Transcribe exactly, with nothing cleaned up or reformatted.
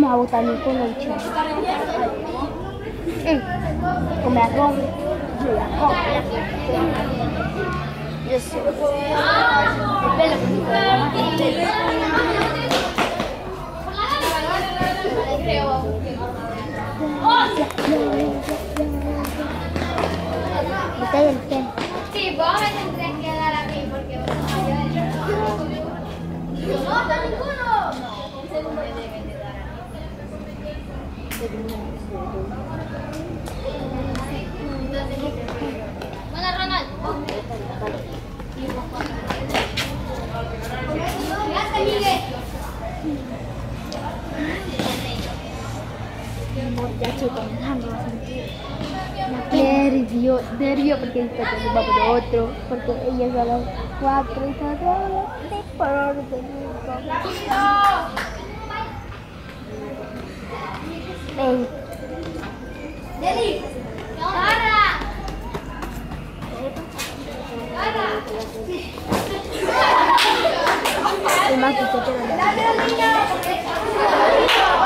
a botar mi conexión. Come arroz. Yo ya como. Yo sé. ¿Está el qué? Sí, vos me tendrías que dar a mí porque vos no me ayudas. Yo no, está ninguno. No, un segundo me deben de dar a mí. Bueno, Ronald. Gracias, Miguel. Ya estoy comenzando a sentir nervio, nervio porque está que va por otro, porque ella es a las cuatro y está por orden. Ven. Deli. Cara. Cara. El más que se queda. Dale, niña.